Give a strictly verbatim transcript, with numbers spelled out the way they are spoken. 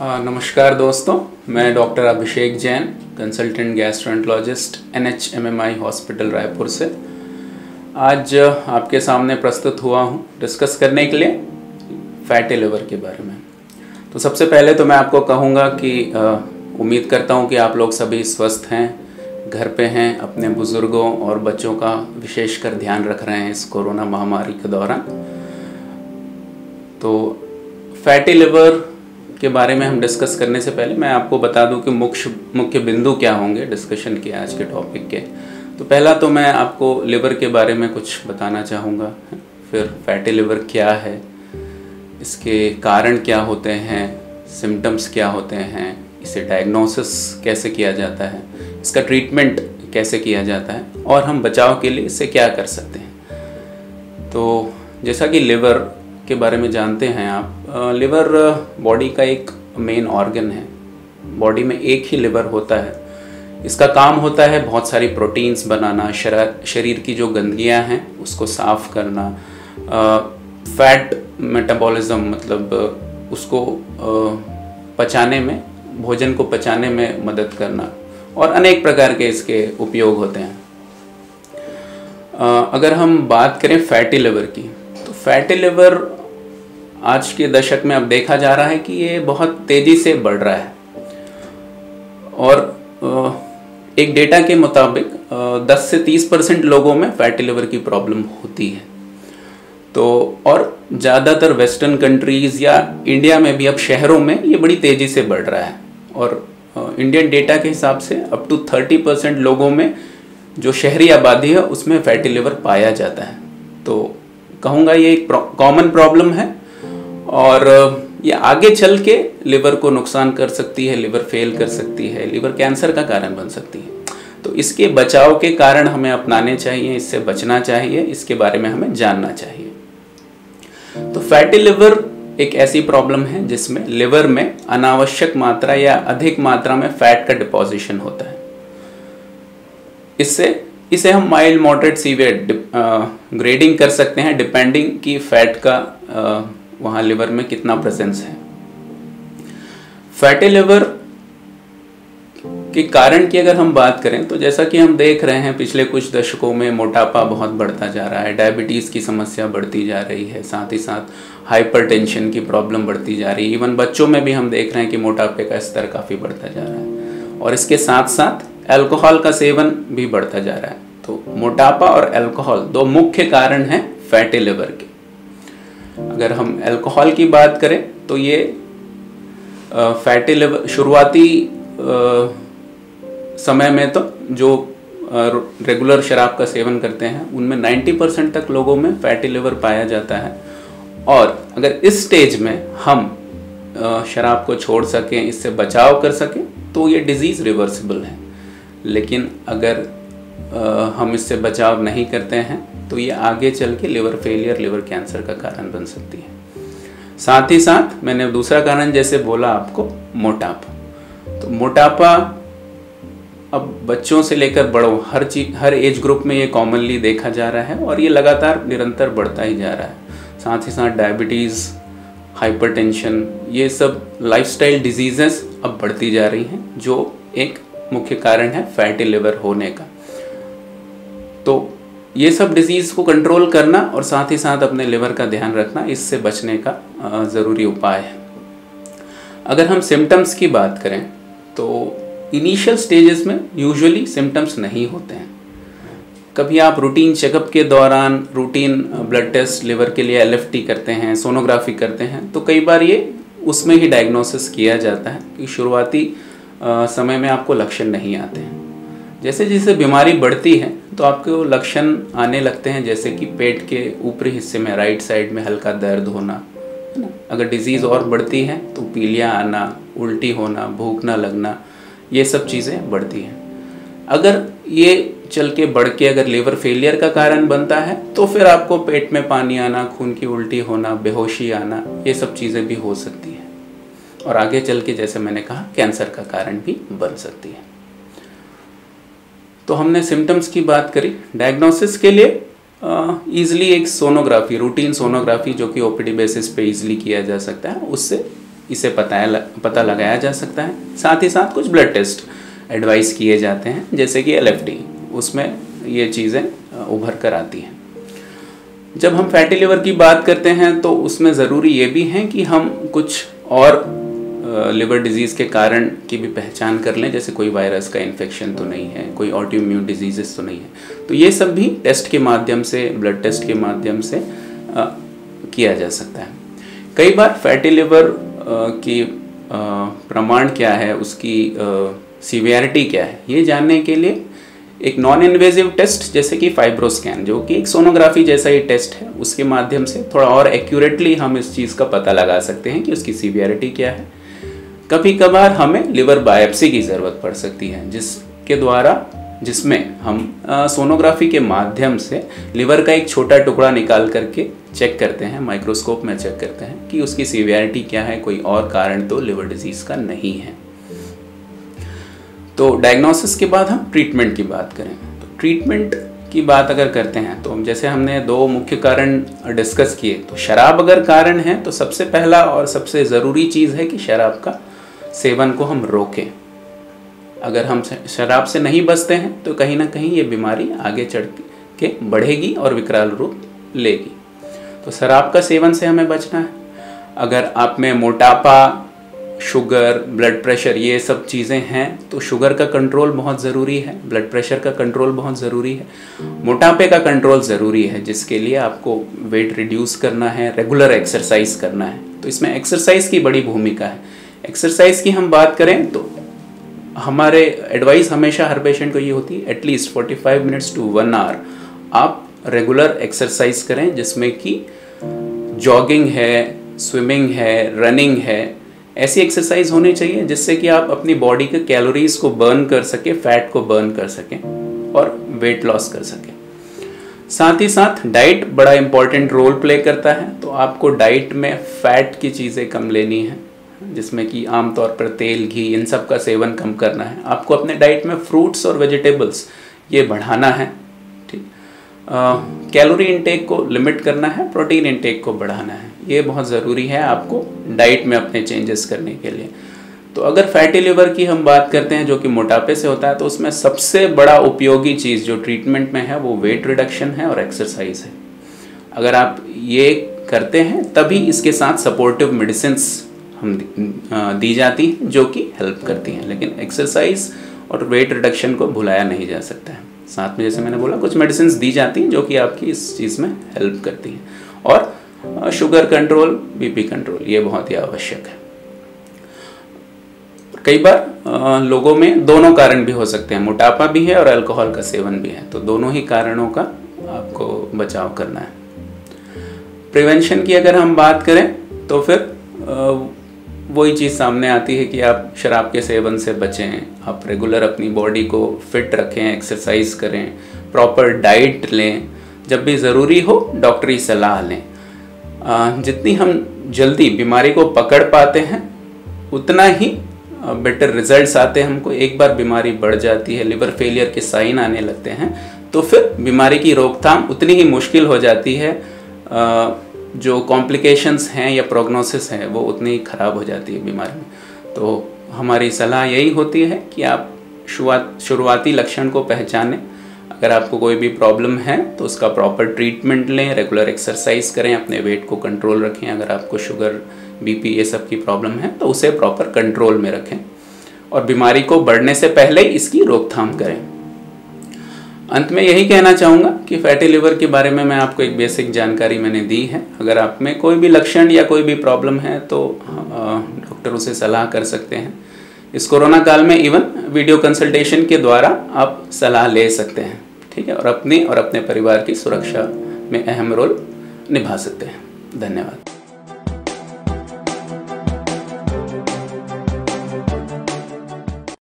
आ, नमस्कार दोस्तों, मैं doctor Abhishek Jain, consultant gastroenterologist N H M M I hospital Raipur से आज आपके सामने प्रस्तुत हुआ हूँ डिस्कस करने के लिए फैटी लिवर के बारे में। तो सबसे पहले तो मैं आपको कहूँगा कि आ, उम्मीद करता हूँ कि आप लोग सभी स्वस्थ हैं, घर पे हैं, अपने बुज़ुर्गों और बच्चों का विशेषकर ध्यान रख रहे हैं इस कोरोना महामारी के दौरान। तो फैटी लिवर के बारे में हम डिस्कस करने से पहले मैं आपको बता दूं कि मुख्य मुख्य बिंदु क्या होंगे डिस्कशन के आज के टॉपिक के। तो पहला तो मैं आपको लिवर के बारे में कुछ बताना चाहूँगा, फिर फैटी लिवर क्या है, इसके कारण क्या होते हैं, सिम्टम्स क्या होते हैं, इसे डायग्नोसिस कैसे किया जाता है, इसका ट्रीटमेंट कैसे किया जाता है और हम बचाव के लिए इससे क्या कर सकते हैं। तो जैसा कि लिवर के बारे में जानते हैं आप, लिवर बॉडी का एक मेन ऑर्गन है। बॉडी में एक ही लिवर होता है। इसका काम होता है बहुत सारी प्रोटीन्स बनाना, शरीर की जो गंदगियां हैं उसको साफ करना, फैट मेटाबॉलिज्म मतलब उसको पचाने में, भोजन को पचाने में मदद करना, और अनेक प्रकार के इसके उपयोग होते हैं। अगर हम बात करें फैटी लिवर की, तो फैटी लिवर आज के दशक में अब देखा जा रहा है कि ये बहुत तेज़ी से बढ़ रहा है और एक डेटा के मुताबिक दस से तीस परसेंट लोगों में फैटी लिवर की प्रॉब्लम होती है। तो और ज़्यादातर वेस्टर्न कंट्रीज़ या इंडिया में भी अब शहरों में ये बड़ी तेज़ी से बढ़ रहा है और इंडियन डेटा के हिसाब से अप टू थर्टी परसेंट लोगों में जो शहरी आबादी है उसमें फैटी लिवर पाया जाता है। तो कहूँगा ये एक कॉमन प्रॉब्लम है और ये आगे चल के लिवर को नुकसान कर सकती है, लिवर फेल कर सकती है, लिवर कैंसर का कारण बन सकती है। तो इसके बचाव के कारण हमें अपनाने चाहिए, इससे बचना चाहिए, इसके बारे में हमें जानना चाहिए। तो फैटी लिवर एक ऐसी प्रॉब्लम है जिसमें लिवर में अनावश्यक मात्रा या अधिक मात्रा में फैट का डिपोजिशन होता है। इससे इसे हम माइल्ड, मॉडरेट, सीवियर ग्रेडिंग कर सकते हैं डिपेंडिंग कि फैट का आ, वहाँ लिवर में कितना प्रेजेंस है। फैटी लिवर के कारण की अगर हम बात करें तो जैसा कि हम देख रहे हैं पिछले कुछ दशकों में मोटापा बहुत बढ़ता जा रहा है, डायबिटीज़ की समस्या बढ़ती जा रही है, साथ ही साथ हाइपरटेंशन की प्रॉब्लम बढ़ती जा रही है। इवन बच्चों में भी हम देख रहे हैं कि मोटापे का स्तर काफ़ी बढ़ता जा रहा है और इसके साथ साथ अल्कोहल का सेवन भी बढ़ता जा रहा है। तो मोटापा और अल्कोहल दो मुख्य कारण हैं फैटी लिवर के। अगर हम अल्कोहल की बात करें तो ये फैटी लिवर शुरुआती समय में तो जो रेगुलर शराब का सेवन करते हैं उनमें नब्बे परसेंट तक लोगों में फैटी लिवर पाया जाता है और अगर इस स्टेज में हम शराब को छोड़ सकें, इससे बचाव कर सकें तो ये डिजीज़ रिवर्सिबल है। लेकिन अगर हम इससे बचाव नहीं करते हैं तो ये आगे चल के लिवर फेलियर, लिवर कैंसर का कारण बन सकती है। साथ ही साथ मैंने दूसरा कारण जैसे बोला आपको, मोटापा। तो मोटापा अब बच्चों से लेकर बड़ों हर चीज हर एज ग्रुप में ये कॉमनली देखा जा रहा है और ये लगातार निरंतर बढ़ता ही जा रहा है। साथ ही साथ डायबिटीज़, हाइपरटेंशन, ये सब लाइफस्टाइल डिजीजेस अब बढ़ती जा रही हैं जो एक मुख्य कारण है फैटी लिवर होने का। तो ये सब डिजीज़ को कंट्रोल करना और साथ ही साथ अपने लिवर का ध्यान रखना इससे बचने का ज़रूरी उपाय है। अगर हम सिम्टम्स की बात करें तो इनिशियल स्टेजेस में यूजुअली सिम्टम्स नहीं होते हैं। कभी आप रूटीन चेकअप के दौरान रूटीन ब्लड टेस्ट लिवर के लिए एल एफ टी करते हैं, सोनोग्राफी करते हैं, तो कई बार ये उसमें ही डायग्नोसिस किया जाता है कि शुरुआती समय में आपको लक्षण नहीं आते हैं। जैसे जैसे बीमारी बढ़ती है तो आपको लक्षण आने लगते हैं, जैसे कि पेट के ऊपरी हिस्से में राइट साइड में हल्का दर्द होना, है ना। अगर डिजीज़ और बढ़ती है तो पीलिया आना, उल्टी होना, भूख ना लगना, ये सब चीज़ें बढ़ती हैं। अगर ये चल के बढ़ के अगर लिवर फेलियर का कारण बनता है तो फिर आपको पेट में पानी आना, खून की उल्टी होना, बेहोशी आना, ये सब चीज़ें भी हो सकती हैं और आगे चल के जैसे मैंने कहा कैंसर का कारण भी बन सकती है। तो हमने सिम्टम्स की बात करी। डायग्नोसिस के लिए ईज़िली एक सोनोग्राफी, रूटीन सोनोग्राफी जो कि ओपीडी बेसिस पे ईज़िली किया जा सकता है, उससे इसे पता पता लगाया जा सकता है। साथ ही साथ कुछ ब्लड टेस्ट एडवाइस किए जाते हैं, जैसे कि एल एफ टी, उसमें ये चीज़ें उभर कर आती हैं। जब हम फैटी लिवर की बात करते हैं तो उसमें ज़रूरी ये भी है कि हम कुछ और लिवर डिजीज़ के कारण की भी पहचान कर लें, जैसे कोई वायरस का इन्फेक्शन तो नहीं है, कोई ऑटोइम्यून डिजीज़ तो नहीं है। तो ये सब भी टेस्ट के माध्यम से, ब्लड टेस्ट के माध्यम से आ, किया जा सकता है। कई बार फैटी लिवर आ, की प्रमाण क्या है, उसकी सीवियरिटी क्या है, ये जानने के लिए एक नॉन इन्वेजिव टेस्ट जैसे कि फाइब्रोस्कैन, जो कि एक सोनोग्राफी जैसा ही टेस्ट है, उसके माध्यम से थोड़ा और एक्यूरेटली हम इस चीज़ का पता लगा सकते हैं कि उसकी सीवियरिटी क्या है। कभी कभार हमें लिवर बायोप्सी की ज़रूरत पड़ सकती है, जिसके द्वारा जिसमें हम सोनोग्राफी के माध्यम से लिवर का एक छोटा टुकड़ा निकाल करके चेक करते हैं, माइक्रोस्कोप में चेक करते हैं कि उसकी सीवियरिटी क्या है, कोई और कारण तो लिवर डिजीज़ का नहीं है। तो डायग्नोसिस के बाद हम ट्रीटमेंट की बात करें, तो ट्रीटमेंट की बात अगर करते हैं तो जैसे हमने दो मुख्य कारण डिस्कस किए, तो शराब अगर कारण है तो सबसे पहला और सबसे ज़रूरी चीज़ है कि शराब का सेवन को हम रोकें। अगर हम शराब से नहीं बचते हैं तो कहीं ना कहीं ये बीमारी आगे चढ़ के बढ़ेगी और विकराल रूप लेगी। तो शराब का सेवन से हमें बचना है। अगर आप में मोटापा, शुगर, ब्लड प्रेशर, ये सब चीज़ें हैं तो शुगर का कंट्रोल बहुत ज़रूरी है, ब्लड प्रेशर का कंट्रोल बहुत ज़रूरी है, मोटापे का कंट्रोल ज़रूरी है, जिसके लिए आपको वेट रिड्यूस करना है, रेगुलर एक्सरसाइज करना है। तो इसमें एक्सरसाइज की बड़ी भूमिका है। एक्सरसाइज की हम बात करें तो हमारे एडवाइस हमेशा हर पेशेंट को ये होती है एटलीस्ट पैंतालीस मिनट्स टू वन आवर आप रेगुलर एक्सरसाइज करें, जिसमें कि जॉगिंग है, स्विमिंग है, रनिंग है, ऐसी एक्सरसाइज होनी चाहिए जिससे कि आप अपनी बॉडी के कैलोरीज को बर्न कर सकें, फैट को बर्न कर सकें और वेट लॉस कर सकें। साथ ही साथ डाइट बड़ा इंपॉर्टेंट रोल प्ले करता है। तो आपको डाइट में फैट की चीज़ें कम लेनी है, जिसमें कि आमतौर पर तेल, घी, इन सब का सेवन कम करना है। आपको अपने डाइट में फ्रूट्स और वेजिटेबल्स ये बढ़ाना है, ठीक। कैलोरी इनटेक को लिमिट करना है, प्रोटीन इनटेक को बढ़ाना है। ये बहुत ज़रूरी है आपको डाइट में अपने चेंजेस करने के लिए। तो अगर फैटी लिवर की हम बात करते हैं जो कि मोटापे से होता है, तो उसमें सबसे बड़ा उपयोगी चीज़ जो ट्रीटमेंट में है वो वेट रिडक्शन है और एक्सरसाइज है। अगर आप ये करते हैं तभी इसके साथ सपोर्टिव मेडिसिन्स हम दी जाती हैं जो कि हेल्प करती हैं, लेकिन एक्सरसाइज और वेट रिडक्शन को भुलाया नहीं जा सकता है। साथ में जैसे मैंने बोला कुछ मेडिसिन्स दी जाती हैं जो कि आपकी इस चीज़ में हेल्प करती हैं, और शुगर कंट्रोल, बीपी कंट्रोल, ये बहुत ही आवश्यक है। कई बार लोगों में दोनों कारण भी हो सकते हैं, मोटापा भी है और अल्कोहल का सेवन भी है, तो दोनों ही कारणों का आपको बचाव करना है। प्रिवेंशन की अगर हम बात करें तो फिर वही चीज़ सामने आती है कि आप शराब के सेवन से बचें, आप रेगुलर अपनी बॉडी को फिट रखें, एक्सरसाइज करें, प्रॉपर डाइट लें, जब भी ज़रूरी हो डॉक्टरी सलाह लें। जितनी हम जल्दी बीमारी को पकड़ पाते हैं उतना ही बेटर रिजल्ट्स आते हैं हमको। एक बार बीमारी बढ़ जाती है, लिवर फेलियर के साइन आने लगते हैं, तो फिर बीमारी की रोकथाम उतनी ही मुश्किल हो जाती है, जो कॉम्प्लिकेशंस हैं या प्रोग्नोसिस है वो उतनी ही ख़राब हो जाती है बीमारी में। तो हमारी सलाह यही होती है कि आप शुरुआत शुरुआती लक्षण को पहचानें। अगर आपको कोई भी प्रॉब्लम है तो उसका प्रॉपर ट्रीटमेंट लें, रेगुलर एक्सरसाइज करें, अपने वेट को कंट्रोल रखें। अगर आपको शुगर, बीपी ये सब की प्रॉब्लम है तो उसे प्रॉपर कंट्रोल में रखें और बीमारी को बढ़ने से पहले ही इसकी रोकथाम करें। अंत में यही कहना चाहूँगा कि फैटी लिवर के बारे में मैं आपको एक बेसिक जानकारी मैंने दी है। अगर आप में कोई भी लक्षण या कोई भी प्रॉब्लम है तो डॉक्टरों से सलाह कर सकते हैं। इस कोरोना काल में इवन वीडियो कंसल्टेशन के द्वारा आप सलाह ले सकते हैं, ठीक है, और अपनी और अपने परिवार की सुरक्षा में अहम रोल निभा सकते हैं। धन्यवाद।